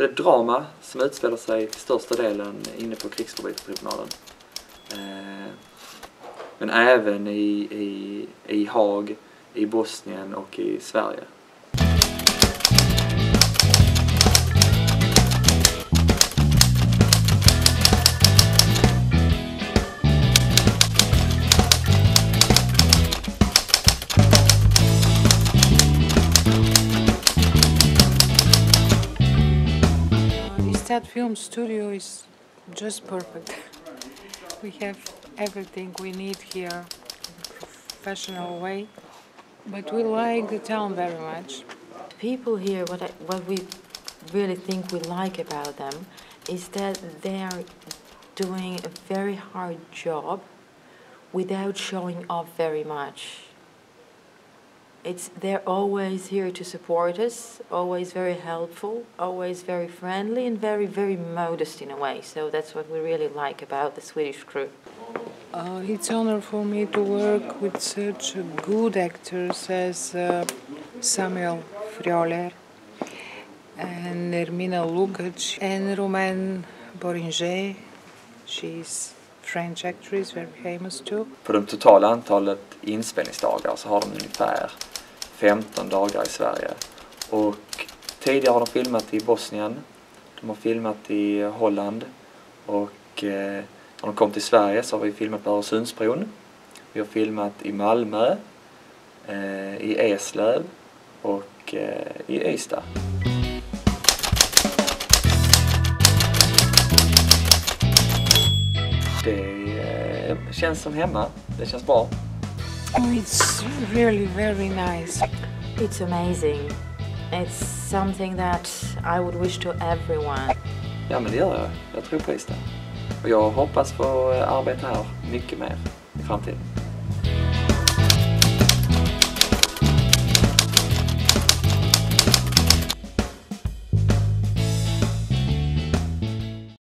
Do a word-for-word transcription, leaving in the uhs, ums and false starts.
det är ett drama som utspelar sig till största delen inne på krigsförbrytartribunalen. Eh, men även i, i, i Haag, i Bosnien och i Sverige. That film studio is just perfect. We have everything we need here in a professional way, but we like the town very much. People here, what, I, what we really think we like about them is that they are doing a very hard job without showing off very much. It's, they're always here to support us, always very helpful, always very friendly and very, very modest in a way. So that's what we really like about the Swedish crew. Uh, it's an honor for me to work with such good actors as uh, Samuel Frjoler and Ermina Lukac and Romain Boringer. She's French actress, very famous too. På det totala antalet inspelningsdagar så har de ungefär femton dagar i Sverige. Och tidigare har de filmat i Bosnien, de har filmat i Holland och eh, när de kom till Sverige så har vi filmat på Öresundsbron. Vi har filmat i Malmö, eh, i Eslöv och eh, i Ystad. Det eh, känns som hemma, det känns bra. Oh, it's really very nice. It's amazing. It's something that I would wish to everyone. Ja, men det gör jag. Jag tror på det. Och jag hoppas få arbeta här mycket mer i framtiden.